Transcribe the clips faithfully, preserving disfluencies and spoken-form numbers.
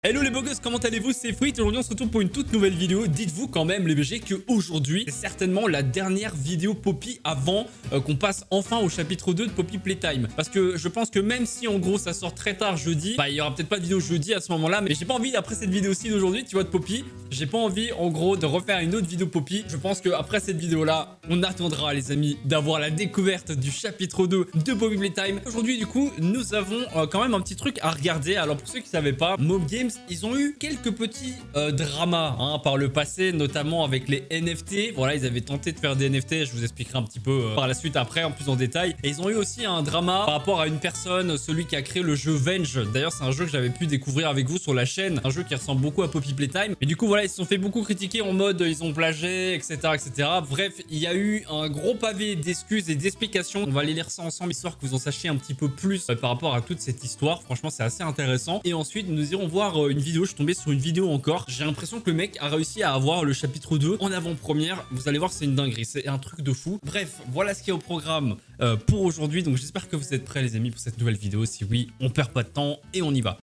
Hello les beaux gosses, comment allez-vous? C'est Fruit et aujourd'hui on se retrouve pour une toute nouvelle vidéo. Dites-vous quand même les B G que aujourd'hui c'est certainement la dernière vidéo Poppy avant euh, qu'on passe enfin au chapitre deux de Poppy Playtime. Parce que je pense que même si en gros ça sort très tard jeudi, bah il y aura peut-être pas de vidéo jeudi à ce moment-là, mais j'ai pas envie après cette vidéo-ci d'aujourd'hui, tu vois, de Poppy, j'ai pas envie en gros de refaire une autre vidéo Poppy. Je pense que après cette vidéo-là, on attendra les amis d'avoir la découverte du chapitre deux de Poppy Playtime. Aujourd'hui du coup, nous avons euh, quand même un petit truc à regarder. Alors pour ceux qui savaient pas, Mob Games, ils ont eu quelques petits euh, dramas hein, par le passé, notamment avec les N F T. Voilà, ils avaient tenté de faire des N F T, je vous expliquerai un petit peu euh, par la suite après, en plus en détail. Et ils ont eu aussi un drama par rapport à une personne, celui qui a créé le jeu Venge. D'ailleurs, c'est un jeu que j'avais pu découvrir avec vous sur la chaîne, un jeu qui ressemble beaucoup à Poppy Playtime. Et du coup, voilà, ils se sont fait beaucoup critiquer en mode ils ont plagié, et cetera, et cetera. Bref, il y a eu un gros pavé d'excuses et d'explications. On va aller lire ça ensemble, histoire que vous en sachiez un petit peu plus euh, par rapport à toute cette histoire. Franchement, c'est assez intéressant. Et ensuite, nous irons voir euh, une vidéo. Je suis tombé sur une vidéo encore. J'ai l'impression que le mec a réussi à avoir le chapitre deux en avant-première. Vous allez voir, c'est une dinguerie. C'est un truc de fou. Bref, voilà ce qui est au programme euh, pour aujourd'hui. Donc, j'espère que vous êtes prêts, les amis, pour cette nouvelle vidéo. Si oui, on perd pas de temps et on y va.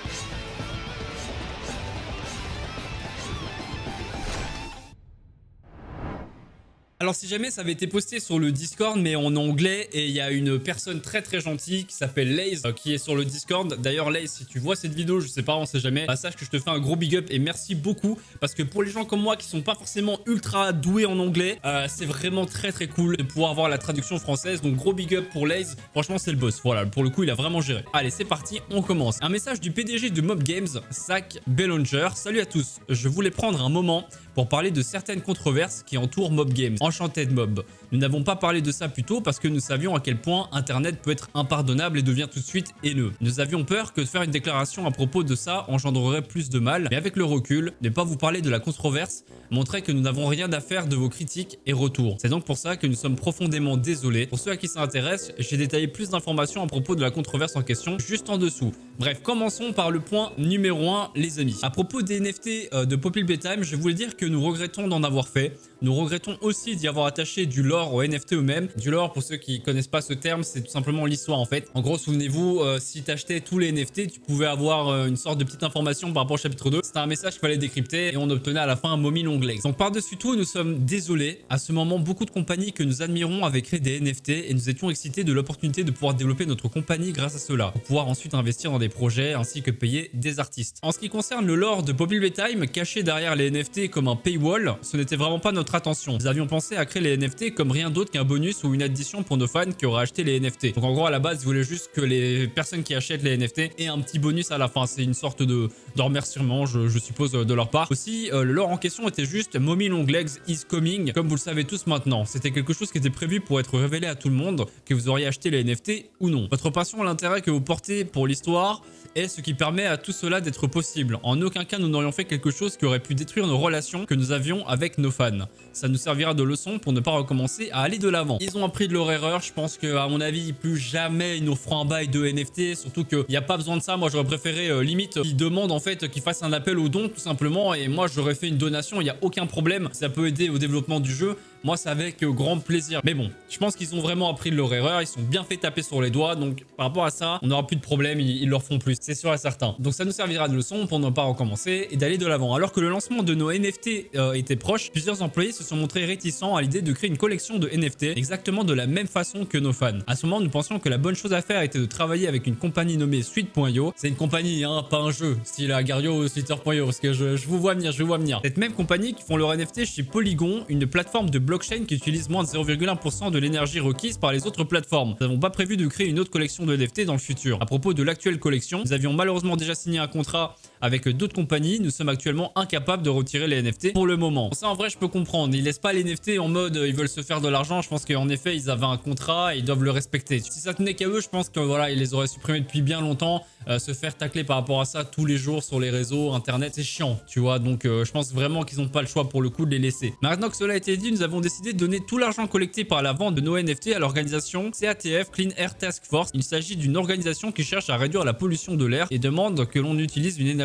Alors si jamais ça avait été posté sur le Discord mais en anglais, et il y a une personne très très gentille qui s'appelle Laze euh, qui est sur le Discord. D'ailleurs Laze, si tu vois cette vidéo, je sais pas, on sait jamais, bah, sache que je te fais un gros big up et merci beaucoup, parce que pour les gens comme moi qui sont pas forcément ultra doués en anglais, euh, c'est vraiment très très cool de pouvoir avoir la traduction française. Donc gros big up pour Laze, franchement c'est le boss. Voilà, pour le coup il a vraiment géré. Allez c'est parti, on commence. Un message du P D G de Mob Games, Zach Bellonger. Salut à tous, je voulais prendre un moment pour parler de certaines controverses qui entourent Mob Games. Enchanté de Mob. Nous n'avons pas parlé de ça plus tôt parce que nous savions à quel point Internet peut être impardonnable et devient tout de suite haineux. Nous avions peur que de faire une déclaration à propos de ça engendrerait plus de mal, mais avec le recul, ne pas vous parler de la controverse montrait que nous n'avons rien à faire de vos critiques et retours. C'est donc pour ça que nous sommes profondément désolés. Pour ceux à qui ça intéresse, j'ai détaillé plus d'informations à propos de la controverse en question juste en dessous. Bref, commençons par le point numéro un, les amis. À propos des N F T euh, de Poppy Playtime, je voulais dire que nous regrettons d'en avoir fait. Nous regrettons aussi d'y avoir attaché du lore aux N F T eux-mêmes. Du lore, pour ceux qui connaissent pas ce terme, c'est tout simplement l'histoire en fait. En gros, souvenez-vous, euh, si tu achetais tous les N F T, tu pouvais avoir euh, une sorte de petite information par rapport au chapitre deux. C'était un message qu'il fallait décrypter et on obtenait à la fin un mommy long legs. Donc par-dessus tout, nous sommes désolés. À ce moment, beaucoup de compagnies que nous admirons avaient créé des N F T et nous étions excités de l'opportunité de pouvoir développer notre compagnie grâce à cela, pour pouvoir ensuite investir dans des projets ainsi que payer des artistes. En ce qui concerne le lore de Poppy Playtime, caché derrière les N F T comme un paywall, ce n'était vraiment pas notre attention. Nous avions pensé à créer les N F T comme rien d'autre qu'un bonus ou une addition pour nos fans qui auraient acheté les N F T. Donc en gros à la base ils voulaient juste que les personnes qui achètent les N F T aient un petit bonus à la fin. C'est une sorte de, de remerciement je, je suppose de leur part. Aussi euh, le lore en question était juste Mommy Long Legs is coming, comme vous le savez tous maintenant. C'était quelque chose qui était prévu pour être révélé à tout le monde, que vous auriez acheté les N F T ou non. Votre passion, l'intérêt que vous portez pour l'histoire est ce qui permet à tout cela d'être possible. En aucun cas nous n'aurions fait quelque chose qui aurait pu détruire nos relations que nous avions avec nos fans. Ça nous servira de leçon pour ne pas recommencer à aller de l'avant. Ils ont appris de leur erreur. Je pense que à mon avis plus jamais ils nous feront un bail de N F T, surtout qu'il n'y a pas besoin de ça. Moi j'aurais préféré euh, limite ils demandent en fait qu'ils fassent un appel aux dons tout simplement, et moi j'aurais fait une donation, il n'y a aucun problème, ça peut aider au développement du jeu. Moi, c'est avec grand plaisir. Mais bon, je pense qu'ils ont vraiment appris de leur erreur. Ils sont bien fait taper sur les doigts. Donc, par rapport à ça, on n'aura plus de problème. Ils, ils leur font plus. C'est sûr et certain. Donc, ça nous servira de leçon pour ne pas recommencer et d'aller de l'avant. Alors que le lancement de nos N F T euh, était proche, plusieurs employés se sont montrés réticents à l'idée de créer une collection de N F T exactement de la même façon que nos fans. À ce moment, nous pensions que la bonne chose à faire était de travailler avec une compagnie nommée Suite point io. C'est une compagnie, hein, pas un jeu, style Agario ou Twitter point io, parce que je, je vous vois venir, je vous vois venir. Cette même compagnie qui font leur N F T chez Polygon, une plateforme de blockchain qui utilise moins de zéro virgule un pour cent de l'énergie requise par les autres plateformes. Nous n'avons pas prévu de créer une autre collection de N F T dans le futur. À propos de l'actuelle collection, nous avions malheureusement déjà signé un contrat avec d'autres compagnies. Nous sommes actuellement incapables de retirer les N F T pour le moment. Ça en vrai je peux comprendre. Ils laissent pas les N F T en mode ils veulent se faire de l'argent. Je pense qu'en effet ils avaient un contrat et ils doivent le respecter. Si ça tenait qu'à eux, je pense que voilà ils les auraient supprimés depuis bien longtemps. Euh, se faire tacler par rapport à ça tous les jours sur les réseaux, internet, c'est chiant, tu vois. Donc euh, je pense vraiment qu'ils n'ont pas le choix pour le coup de les laisser. Maintenant que cela a été dit, nous avons décidé de donner tout l'argent collecté par la vente de nos N F T à l'organisation C A T F Clean Air Task Force. Il s'agit d'une organisation qui cherche à réduire la pollution de l'air et demande que l'on utilise une énergie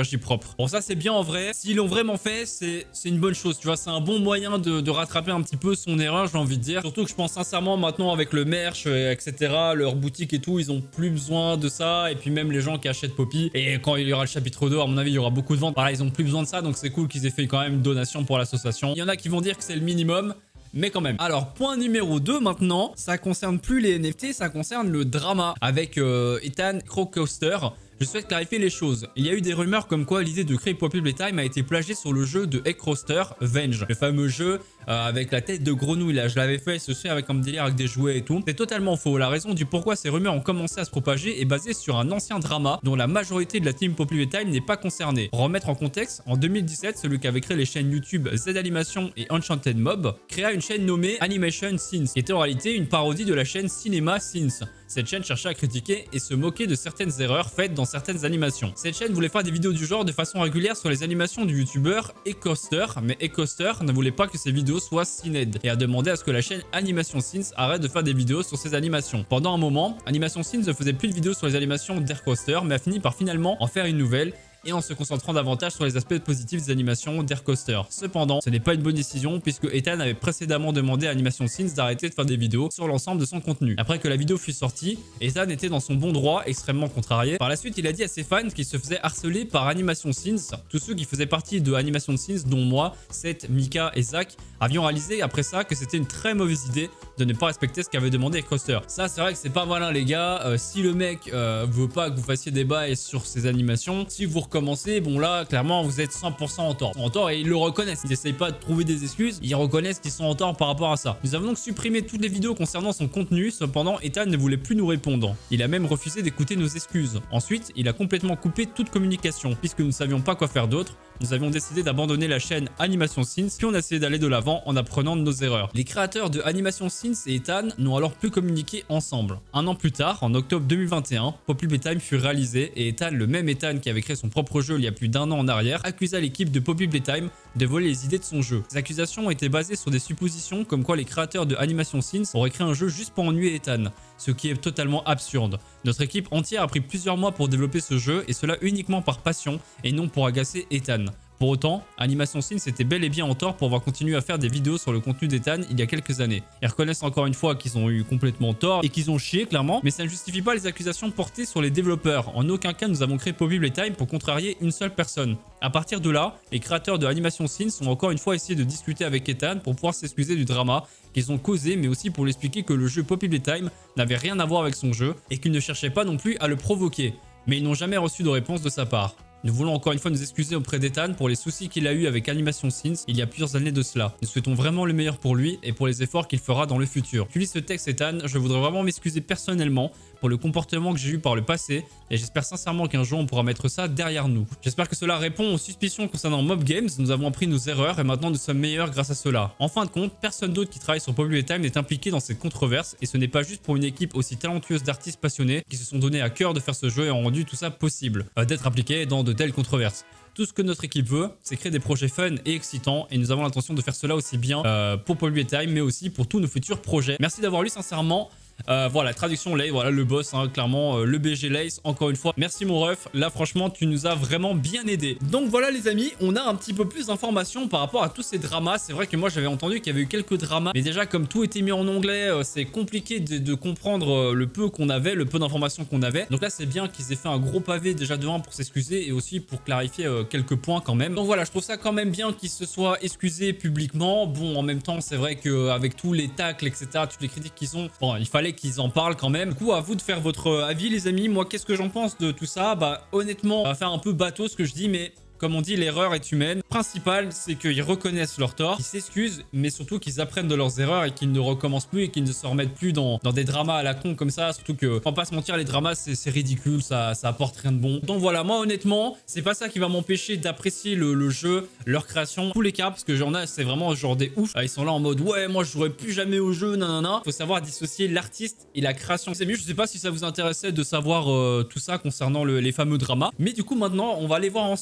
magie propre. Bon, ça c'est bien en vrai. S'ils l'ont vraiment fait, c'est une bonne chose, tu vois. C'est un bon moyen de, de rattraper un petit peu son erreur, j'ai envie de dire. Surtout que je pense sincèrement maintenant avec le merch, et cetera, leur boutique et tout, ils ont plus besoin de ça. Et puis même les gens qui achètent Poppy. Et quand il y aura le chapitre deux, à mon avis, il y aura beaucoup de ventes. Voilà, ils ont plus besoin de ça, donc c'est cool qu'ils aient fait quand même une donation pour l'association. Il y en a qui vont dire que c'est le minimum, mais quand même. Alors, point numéro deux maintenant, ça concerne plus les N F T, ça concerne le drama avec euh, Ethan Crowcoaster. Je souhaite clarifier les choses. Il y a eu des rumeurs comme quoi l'idée de créer Poppy Playtime a été plagiée sur le jeu de Crowcoaster Venge. Le fameux jeu euh, avec la tête de grenouille là. Je l'avais fait, ceci avec un délire avec des jouets et tout. C'est totalement faux. La raison du pourquoi ces rumeurs ont commencé à se propager est basée sur un ancien drama dont la majorité de la team Poppy Playtime n'est pas concernée. Pour remettre en contexte, en deux mille dix-sept, celui qui avait créé les chaînes YouTube Z Animation et Enchanted Mob créa une chaîne nommée Animation Scenes, qui était en réalité une parodie de la chaîne Cinema Scenes. Cette chaîne cherchait à critiquer et se moquer de certaines erreurs faites dans certaines animations. Cette chaîne voulait faire des vidéos du genre de façon régulière sur les animations du youtubeur Ecoaster, mais Ecoaster ne voulait pas que ses vidéos soient cinéd et a demandé à ce que la chaîne Animation Scenes arrête de faire des vidéos sur ses animations. Pendant un moment, Animation Scenes ne faisait plus de vidéos sur les animations d'Aircoaster, mais a fini par finalement en faire une nouvelle, et en se concentrant davantage sur les aspects positifs des animations d'Aircoaster. Cependant, ce n'est pas une bonne décision puisque Ethan avait précédemment demandé à Animation Scenes d'arrêter de faire des vidéos sur l'ensemble de son contenu. Après que la vidéo fut sortie, Ethan était dans son bon droit, extrêmement contrarié. Par la suite, il a dit à ses fans qu'il se faisait harceler par Animation Scenes. Tous ceux qui faisaient partie de Animation Scenes, dont moi, Seth, Mika et Zach, avions réalisé après ça que c'était une très mauvaise idée de ne pas respecter ce qu'avait demandé Aircoaster. Ça, c'est vrai que c'est pas malin les gars. Euh, si le mec euh, veut pas que vous fassiez des bails sur ses animations, si vous recommencez, bon là, clairement, vous êtes cent pour cent en tort. En tort et ils le reconnaissent. Ils n'essayent pas de trouver des excuses. Ils reconnaissent qu'ils sont en tort par rapport à ça. Nous avons donc supprimé toutes les vidéos concernant son contenu. Cependant, Ethan ne voulait plus nous répondre. Il a même refusé d'écouter nos excuses. Ensuite, il a complètement coupé toute communication. Puisque nous ne savions pas quoi faire d'autre, nous avions décidé d'abandonner la chaîne Animation Scenes, puis on a essayé d'aller de l'avant en apprenant de nos erreurs. Les créateurs de Animation Scenes et Ethan n'ont alors plus communiqué ensemble. Un an plus tard, en octobre deux mille vingt et un, Poppy Playtime fut réalisé et Ethan, le même Ethan qui avait créé son propre jeu il y a plus d'un an en arrière, accusa l'équipe de Poppy Playtime de voler les idées de son jeu. Ces accusations étaient basées sur des suppositions comme quoi les créateurs de Animation Scenes auraient créé un jeu juste pour ennuyer Ethan, ce qui est totalement absurde. Notre équipe entière a pris plusieurs mois pour développer ce jeu et cela uniquement par passion et non pour agacer Ethan. Pour autant, Animation Scenes était bel et bien en tort pour avoir continué à faire des vidéos sur le contenu d'Ethan il y a quelques années. Ils reconnaissent encore une fois qu'ils ont eu complètement tort et qu'ils ont chié clairement, mais ça ne justifie pas les accusations portées sur les développeurs. En aucun cas nous avons créé Poppy Playtime pour contrarier une seule personne. À partir de là, les créateurs de Animation Scenes ont encore une fois essayé de discuter avec Ethan pour pouvoir s'excuser du drama qu'ils ont causé, mais aussi pour lui expliquer que le jeu Poppy Playtime n'avait rien à voir avec son jeu et qu'ils ne cherchaient pas non plus à le provoquer. Mais ils n'ont jamais reçu de réponse de sa part. Nous voulons encore une fois nous excuser auprès d'Ethan pour les soucis qu'il a eu avec Animation Scenes il y a plusieurs années de cela. Nous souhaitons vraiment le meilleur pour lui et pour les efforts qu'il fera dans le futur. Tu lis ce texte Ethan, je voudrais vraiment m'excuser personnellement pour le comportement que j'ai eu par le passé et j'espère sincèrement qu'un jour on pourra mettre ça derrière nous. J'espère que cela répond aux suspicions concernant Mob Games. Nous avons appris nos erreurs et maintenant nous sommes meilleurs grâce à cela. En fin de compte, personne d'autre qui travaille sur Poppy Playtime n'est impliqué dans cette controverse et ce n'est pas juste pour une équipe aussi talentueuse d'artistes passionnés qui se sont donnés à cœur de faire ce jeu et ont rendu tout ça possible, euh, d'être impliqués dans de telles controverses. Tout ce que notre équipe veut, c'est créer des projets fun et excitants et nous avons l'intention de faire cela aussi bien euh, pour Poppy Playtime mais aussi pour tous nos futurs projets. Merci d'avoir lu sincèrement. Euh, voilà, traduction Lace, voilà le boss, hein, clairement, euh, le B G Lace, encore une fois. Merci mon ref, là franchement tu nous as vraiment bien aidé. Donc voilà les amis, on a un petit peu plus d'informations par rapport à tous ces dramas. C'est vrai que moi j'avais entendu qu'il y avait eu quelques dramas, mais déjà comme tout était mis en anglais, euh, c'est compliqué de, de comprendre euh, le peu qu'on avait, le peu d'informations qu'on avait. Donc là c'est bien qu'ils aient fait un gros pavé déjà de un pour s'excuser et aussi pour clarifier euh, quelques points quand même. Donc voilà, je trouve ça quand même bien qu'ils se soient excusés publiquement. Bon, en même temps c'est vrai qu'avec tous les tacles, et cetera, toutes les critiques qu'ils ont, bon, il fallait qu'ils en parlent quand même. Du coup, à vous de faire votre avis les amis. Moi, qu'est-ce que j'en pense de tout ça? Bah honnêtement, ça va faire un peu bateau ce que je dis, mais comme on dit, l'erreur est humaine. Le principal, c'est qu'ils reconnaissent leur tort, qu'ils s'excusent, mais surtout qu'ils apprennent de leurs erreurs et qu'ils ne recommencent plus et qu'ils ne se remettent plus dans, dans des dramas à la con comme ça. Surtout que, on va pas se mentir, les dramas, c'est ridicule, ça, ça apporte rien de bon. Donc voilà, moi honnêtement, c'est pas ça qui va m'empêcher d'apprécier le, le jeu, leur création, tous les cas, parce que j'en ai, c'est vraiment genre des ouf. Ils sont là en mode, ouais, moi je jouerai plus jamais au jeu, nanana. Faut savoir dissocier l'artiste et la création. C'est mieux, je sais pas si ça vous intéressait de savoir euh, tout ça concernant le, les fameux dramas. Mais du coup, maintenant, on va aller voir ensemble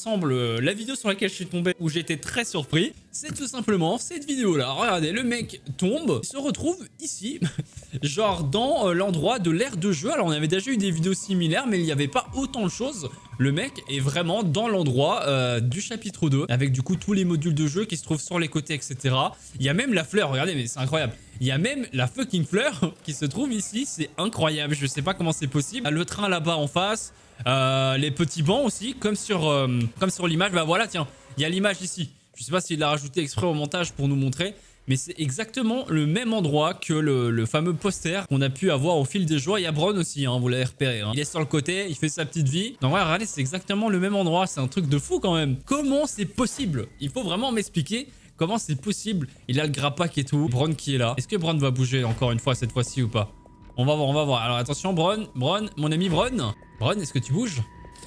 euh, la vidéo sur laquelle je suis tombé où j'étais très surpris, c'est tout simplement cette vidéo là. Regardez, le mec tombe, il se retrouve ici, genre dans euh, l'endroit de l'aire de jeu. Alors on avait déjà eu des vidéos similaires, mais il n'y avait pas autant de choses. Le mec est vraiment dans l'endroit euh, du chapitre deux, avec du coup tous les modules de jeu qui se trouvent sur les côtés, et cetera. Il y a même la fleur, regardez, mais c'est incroyable. Il y a même la fucking fleur qui se trouve ici, c'est incroyable. Je sais pas comment c'est possible. Le train là-bas en face, euh, les petits bancs aussi, comme sur, euh, comme sur l'image. Bah voilà, tiens, il y a l'image ici. Je sais pas s'il l'a rajouté exprès au montage pour nous montrer. Mais c'est exactement le même endroit que le, le fameux poster qu'on a pu avoir au fil des jours. Il y a Bron aussi, hein, vous l'avez repéré. Hein. Il est sur le côté, il fait sa petite vie. Donc ouais, regardez, c'est exactement le même endroit. C'est un truc de fou quand même. Comment c'est possible? Il faut vraiment m'expliquer comment c'est possible. Il a le grappac et tout. Bron qui est là. Est-ce que Bron va bouger encore une fois cette fois-ci ou pas? On va voir, on va voir. Alors attention, Bron, Bron, mon ami Bron. Bron, est-ce que tu bouges?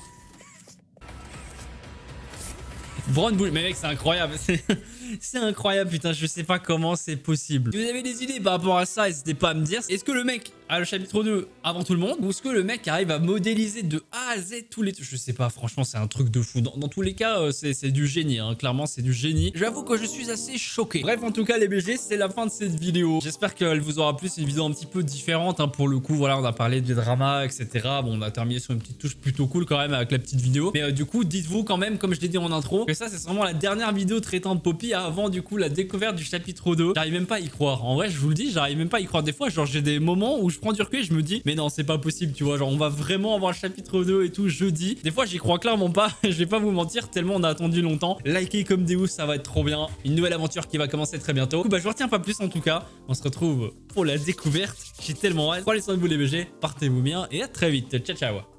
Bron bouge. Mais mec, c'est incroyable. C'est incroyable, putain, je sais pas comment c'est possible. Si vous avez des idées par rapport à ça, n'hésitez pas à me dire. Est-ce que le mec a le chapitre deux avant tout le monde? Ou est-ce que le mec arrive à modéliser de A à Z tous les... Je sais pas, franchement, c'est un truc de fou. Dans, dans tous les cas, euh, c'est du génie, hein. Clairement, c'est du génie. J'avoue que je suis assez choqué. Bref, en tout cas, les B G, c'est la fin de cette vidéo. J'espère qu'elle vous aura plu. C'est une vidéo un petit peu différente, hein, pour le coup. Voilà, on a parlé des dramas, et cetera. Bon, on a terminé sur une petite touche plutôt cool quand même avec la petite vidéo. Mais euh, du coup, dites-vous quand même, comme je l'ai dit en intro, que ça, c'est vraiment la dernière vidéo traitant de Poppy avant du coup la découverte du chapitre deux. J'arrive même pas à y croire. En vrai, je vous le dis, j'arrive même pas à y croire. Des fois, genre, j'ai des moments où je prends du recul et je me dis, mais non, c'est pas possible, tu vois. Genre, on va vraiment avoir le chapitre deux et tout jeudi. Des fois, j'y crois clairement pas. Je vais pas vous mentir, tellement on a attendu longtemps. Likez comme des oufs, ça va être trop bien. Une nouvelle aventure qui va commencer très bientôt. Du coup, bah, je vous retiens pas plus en tout cas. On se retrouve pour la découverte. J'ai tellement hâte. Prenez soin de vous, les B G. Portez-vous bien et à très vite. Ciao, ciao.